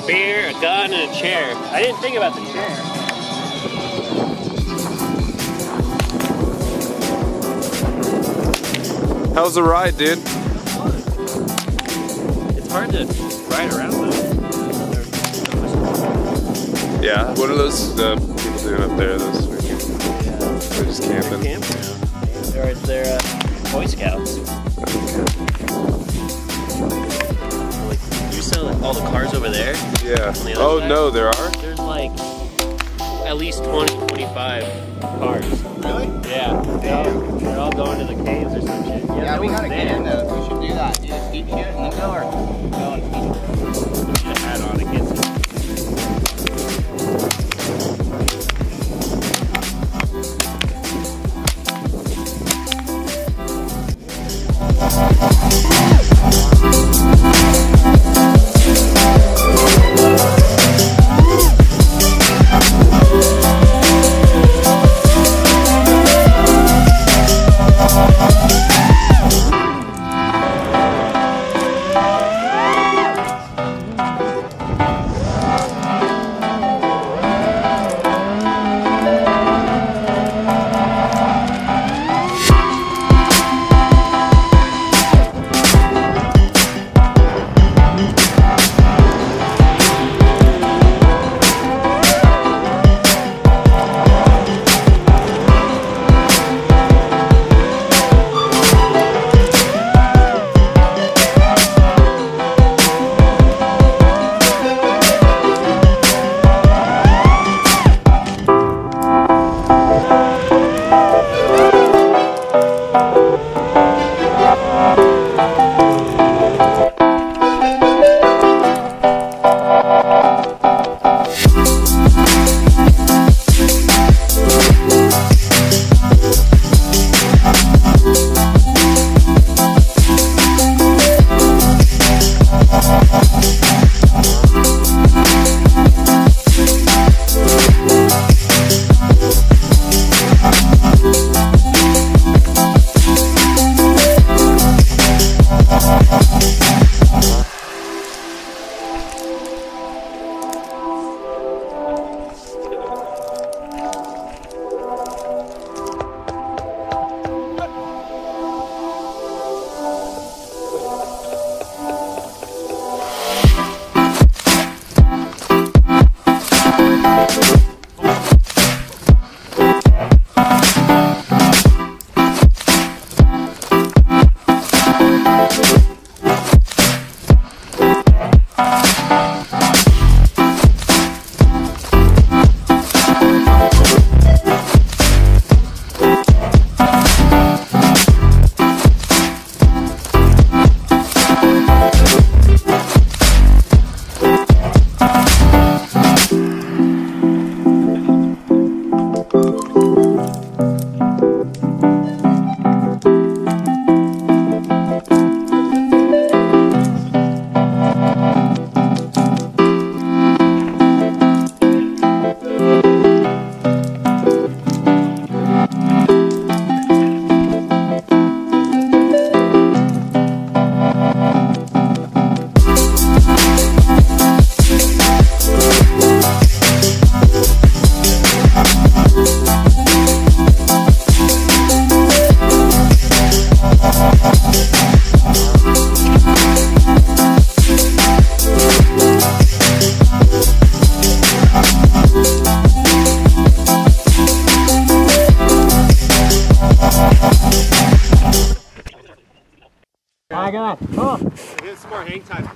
a beer, a gun, and a chair. I didn't think about the chair. How's the ride, dude? It's hard to ride around though. Yeah. What are those people doing up there? Those they're just camping. Campground. Or they're Boy Scouts. You saw all the cars over there? Yeah. The Oh side? no, there are? There's like at least 20, 25 cars. Really? Yeah. They're all going to the caves or some shit. Yeah, we gotta get in those. We should do that. Do the steep shit and then go and Put a hat on against it. I got it. Come on. Get some more hang time.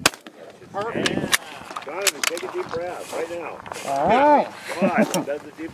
Perfect. Donovan, take a deep breath right now. All right. Come on. That's a deep